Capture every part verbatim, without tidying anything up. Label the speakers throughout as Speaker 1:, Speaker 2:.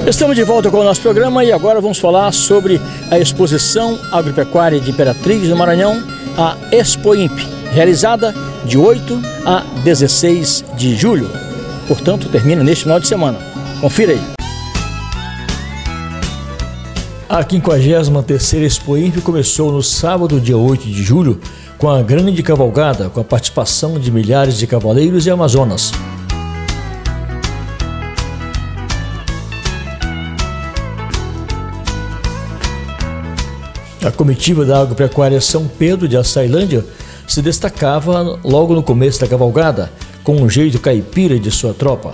Speaker 1: Estamos de volta com o nosso programa e agora vamos falar sobre a exposição agropecuária de Imperatriz no Maranhão, a Expoimp, realizada de oito a dezesseis de julho. Portanto, termina neste final de semana. Confira aí. A quinquagésima terceira Expoimp começou no sábado, dia oito de julho, com a grande cavalgada, com a participação de milhares de cavaleiros e amazonas. A comitiva da Agropecuária São Pedro de Açailândia se destacava logo no começo da cavalgada, com um jeito caipira de sua tropa.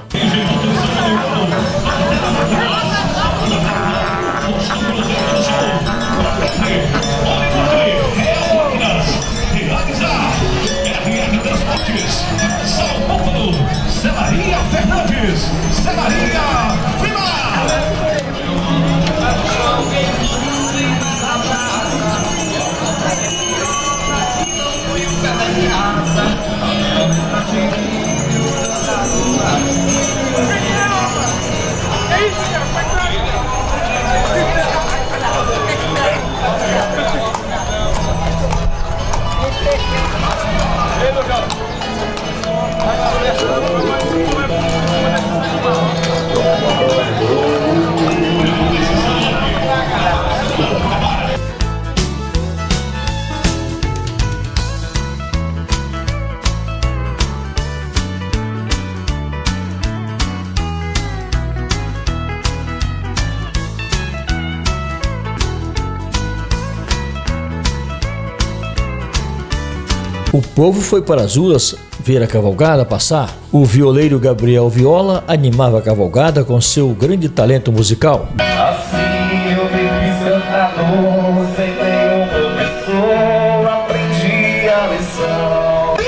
Speaker 1: O povo foi para as ruas ver a cavalgada passar. O violeiro Gabriel Viola animava a cavalgada com seu grande talento musical.
Speaker 2: Assim eu me fiz cantador, sem nenhum professor, aprendi a lição.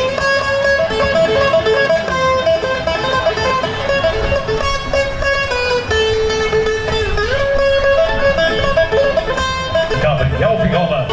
Speaker 2: Gabriel Viola.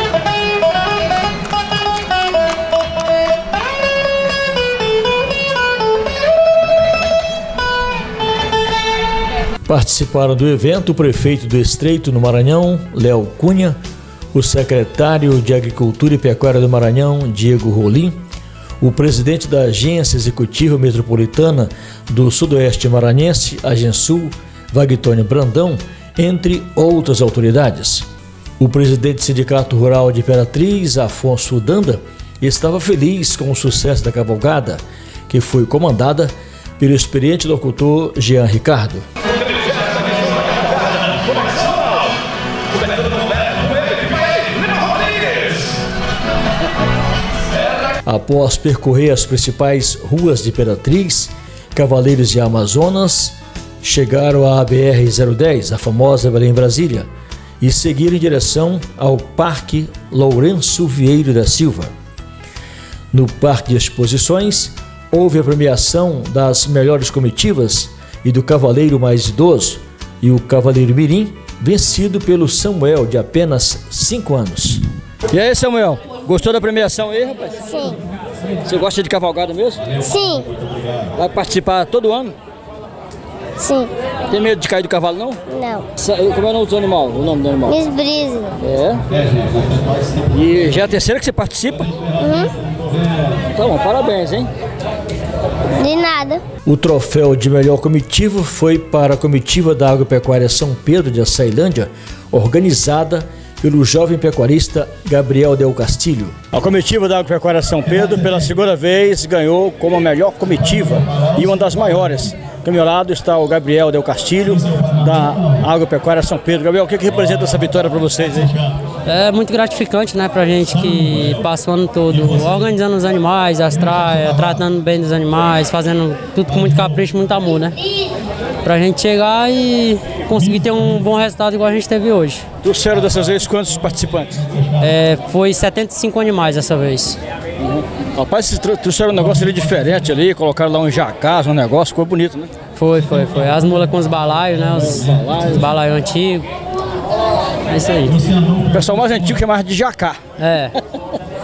Speaker 1: Participaram do evento o prefeito do Estreito no Maranhão, Léo Cunha, o secretário de Agricultura e Pecuária do Maranhão, Diego Rolim, o presidente da Agência Executiva Metropolitana do Sudoeste Maranhense, Agensul, Wagtônio Brandão, entre outras autoridades. O presidente do Sindicato Rural de Imperatriz, Afonso Danda, estava feliz com o sucesso da cavalgada, que foi comandada pelo experiente locutor Jean Ricardo. Após percorrer as principais ruas de Imperatriz, Cavaleiros e Amazonas chegaram à B R zero dez, a famosa Belém-Brasília, e seguiram em direção ao Parque Lourenço Vieira da Silva. No Parque de Exposições, houve a premiação das melhores comitivas e do cavaleiro mais idoso e o cavaleiro mirim, vencido pelo Samuel, de apenas cinco anos. E aí, Samuel, gostou da premiação aí, rapaz?
Speaker 3: Sim.
Speaker 1: Você gosta de cavalgada mesmo?
Speaker 3: Sim.
Speaker 1: Vai participar todo ano?
Speaker 3: Sim.
Speaker 1: Tem medo de cair do cavalo, não?
Speaker 3: Não.
Speaker 1: Como é o nome do animal? O nome do animal?
Speaker 3: Miss Brise.
Speaker 1: É? E já é a terceira que você participa?
Speaker 3: Uhum.
Speaker 1: Então, parabéns, hein?
Speaker 3: De nada.
Speaker 1: O troféu de melhor comitiva foi para a comitiva da Agropecuária São Pedro de Açailândia, organizada pelo jovem pecuarista Gabriel Del Castilho. A comitiva da Agropecuária São Pedro, pela segunda vez, ganhou como a melhor comitiva e uma das maiores. Do meu lado está o Gabriel Del Castilho, da Agropecuária São Pedro. Gabriel, o que, que representa essa vitória para vocês aí?
Speaker 4: É muito gratificante, né, pra gente que passa o ano todo organizando os animais, as traias, tratando bem dos animais, fazendo tudo com muito capricho, muito amor, né? Pra gente chegar e conseguir ter um bom resultado igual a gente teve hoje.
Speaker 1: Trouxeram dessas vezes quantos participantes?
Speaker 4: É, foi setenta e cinco animais dessa vez.
Speaker 1: Uhum. Rapaz, vocês trouxeram um negócio ali diferente ali, colocaram lá um jacás, um negócio, ficou bonito, né?
Speaker 4: Foi, foi, foi. As mulas com os balaios, né? Os, os balaios antigos. É isso aí.
Speaker 1: O pessoal mais antigo chamava de jacá.
Speaker 4: É.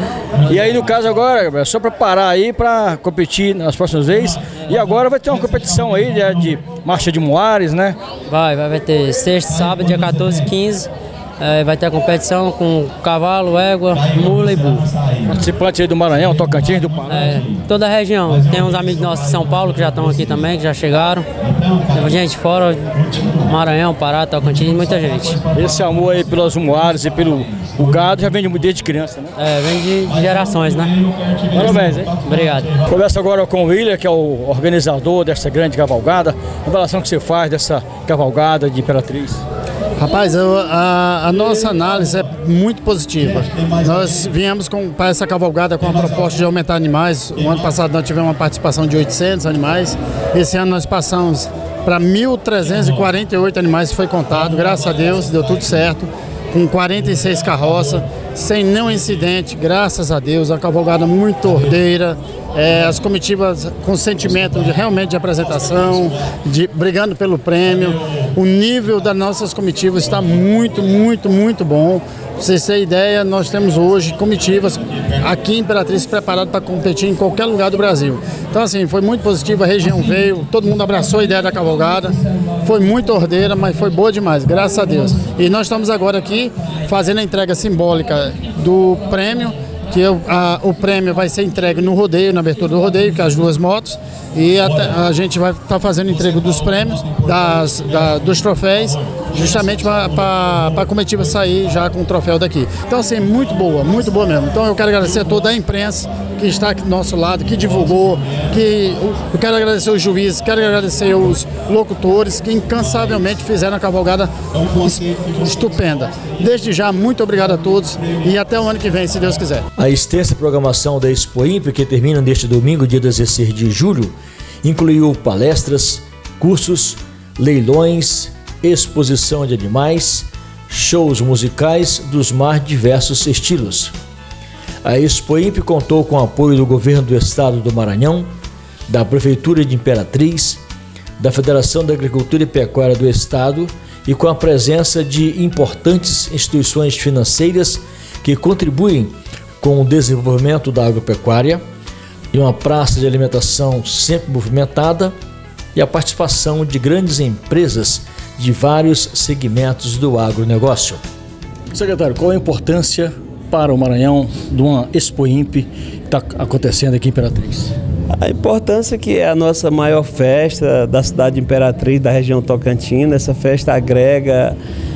Speaker 1: E aí, no caso agora, Gabriel, só preparar aí para competir nas próximas vezes. E agora vai ter uma competição aí de, de marcha de Muares, né?
Speaker 4: Vai, vai, vai ter sexta, sábado, dia quatorze e quinze. É, vai ter a competição com cavalo, égua, mula e burro.
Speaker 1: Participante aí do Maranhão, Tocantins, do Pará.
Speaker 4: É, toda a região. Tem uns amigos nossos de São Paulo que já estão aqui também, que já chegaram. Tem gente fora, Maranhão, Pará, Tocantins, muita gente.
Speaker 1: Esse amor aí pelos Muares e pelo o gado já vem de desde criança, né?
Speaker 4: É, vem de, de gerações, né?
Speaker 1: Parabéns, hein?
Speaker 4: Obrigado.
Speaker 1: Conversa agora com o William, que é o organizador dessa grande cavalgada. A avaliação que você faz dessa cavalgada de Imperatriz?
Speaker 5: Rapaz, eu, a, a nossa análise é muito positiva. Nós viemos para essa cavalgada com a proposta de aumentar animais. O ano passado nós tivemos uma participação de oitocentos animais. Esse ano nós passamos para mil trezentos e quarenta e oito animais, foi contado. Graças a Deus, deu tudo certo. Com quarenta e seis carroças, sem nenhum incidente, graças a Deus. A cavalgada muito ordeira. É, as comitivas com sentimento de, realmente de apresentação, de, brigando pelo prêmio. O nível das nossas comitivas está muito, muito, muito bom. Pra vocês terem ideia, nós temos hoje comitivas aqui em Imperatriz preparadas para competir em qualquer lugar do Brasil. Então assim, foi muito positivo, a região veio, todo mundo abraçou a ideia da cavalgada. Foi muito ordeira, mas foi boa demais, graças a Deus. E nós estamos agora aqui fazendo a entrega simbólica do prêmio, que eu, a, o prêmio vai ser entregue no rodeio, na abertura do rodeio, que é as duas motos, e a, a gente vai estar tá fazendo entrega dos prêmios, das, da, dos troféus, justamente para a comitiva sair já com o troféu daqui. Então assim, muito boa, muito boa mesmo. Então eu quero agradecer a toda a imprensa que está aqui do nosso lado, que divulgou, que eu quero agradecer os juízes, quero agradecer os locutores que incansavelmente fizeram a cavalgada estupenda. Desde já, muito obrigado a todos e até o ano que vem, se Deus quiser.
Speaker 1: A extensa programação da Expo Imp, que termina neste domingo, dia dezesseis de julho, incluiu palestras, cursos, leilões, exposição de animais, shows musicais dos mais diversos estilos. A Expo Imp contou com o apoio do Governo do Estado do Maranhão, da Prefeitura de Imperatriz, da Federação da Agricultura e Pecuária do Estado e com a presença de importantes instituições financeiras que contribuem com o desenvolvimento da agropecuária e uma praça de alimentação sempre movimentada e a participação de grandes empresas de vários segmentos do agronegócio. Secretário, qual a importância para o Maranhão de uma Expo Imp que está acontecendo aqui em Imperatriz?
Speaker 6: A importância que é a nossa maior festa da cidade de Imperatriz, da região Tocantina. Essa festa agrega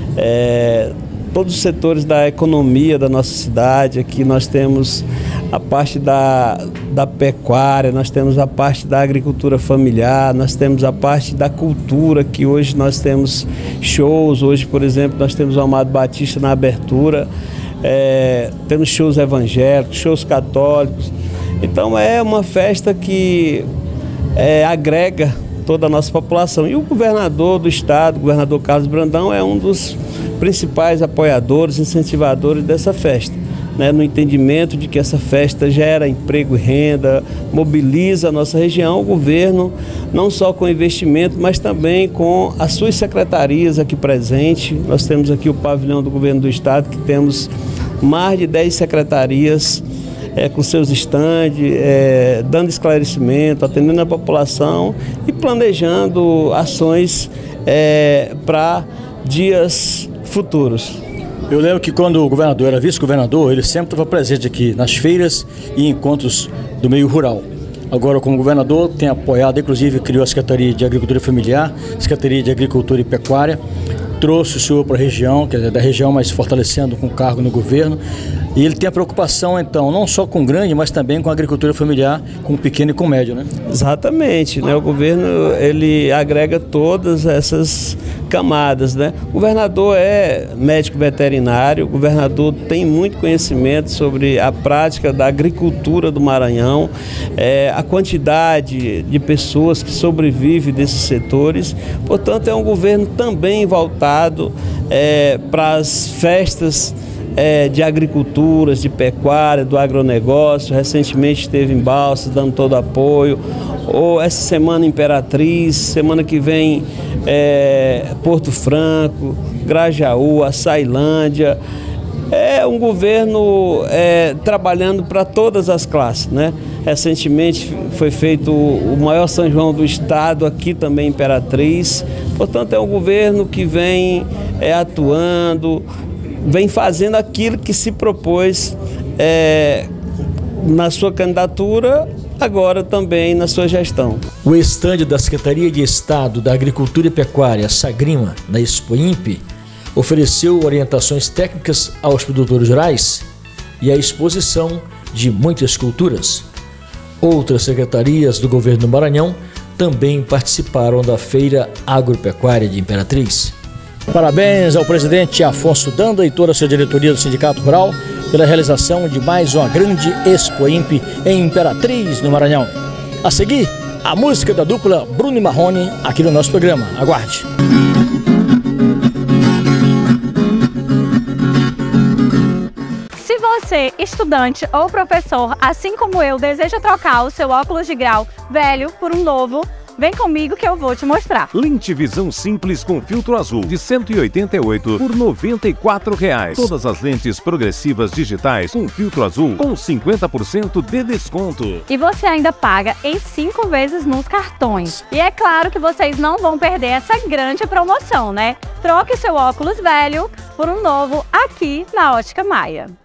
Speaker 6: é, todos os setores da economia da nossa cidade. Aqui nós temos a parte da, da pecuária, nós temos a parte da agricultura familiar, nós temos a parte da cultura, que hoje nós temos shows. Hoje, por exemplo, nós temos o Amado Batista na abertura, é, temos shows evangélicos, shows católicos. Então é uma festa que é, agrega toda a nossa população. E o governador do estado, o governador Carlos Brandão, é um dos principais apoiadores, incentivadores dessa festa, né? No entendimento de que essa festa gera emprego e renda, mobiliza a nossa região, o governo, não só com investimento, mas também com as suas secretarias aqui presentes. Nós temos aqui o pavilhão do governo do estado, que temos mais de dez secretarias, É, com seus estandes, é, dando esclarecimento, atendendo a população e planejando ações é, para dias futuros.
Speaker 1: Eu lembro que quando o governador era vice-governador, ele sempre estava presente aqui nas feiras e encontros do meio rural. Agora, como governador, tem apoiado, inclusive criou a Secretaria de Agricultura Familiar, Secretaria de Agricultura e Pecuária, trouxe o senhor para a região, quer dizer, da região, mas fortalecendo com cargo no governo. E ele tem a preocupação, então, não só com o grande, mas também com a agricultura familiar, com o pequeno e com o médio, né?
Speaker 6: Exatamente, né? O governo, ele agrega todas essas camadas, né? O governador é médico veterinário, o governador tem muito conhecimento sobre a prática da agricultura do Maranhão, é, a quantidade de pessoas que sobrevivem desses setores. Portanto, é um governo também voltado é, para as festas É, de agriculturas, de pecuária, do agronegócio. Recentemente esteve em Balsas, dando todo apoio. Ou essa semana Imperatriz, semana que vem é, Porto Franco, Grajaú, Açailândia. É um governo é, trabalhando para todas as classes, né? Recentemente foi feito o maior São João do estado, aqui também em Imperatriz. Portanto, é um governo que vem é, atuando, vem fazendo aquilo que se propôs é, na sua candidatura, agora também na sua gestão.
Speaker 1: O estande da Secretaria de Estado da Agricultura e Pecuária, Sagrima, na Expoimp, ofereceu orientações técnicas aos produtores rurais e a exposição de muitas culturas. Outras secretarias do governo do Maranhão também participaram da Feira Agropecuária de Imperatriz. Parabéns ao presidente Afonso Danda e toda a sua diretoria do Sindicato Rural pela realização de mais uma grande Expoimp em Imperatriz, no Maranhão. A seguir, a música da dupla Bruno e Marrone aqui no nosso programa. Aguarde!
Speaker 7: Se você, estudante ou professor, assim como eu, deseja trocar o seu óculos de grau velho por um novo, vem comigo que eu vou te mostrar.
Speaker 8: Lente visão simples com filtro azul de cento e oitenta e oito por noventa e quatro reais. Todas as lentes progressivas digitais com filtro azul com cinquenta por cento de desconto.
Speaker 7: E você ainda paga em cinco vezes nos cartões. E é claro que vocês não vão perder essa grande promoção, né? Troque seu óculos velho por um novo aqui na Ótica Maia.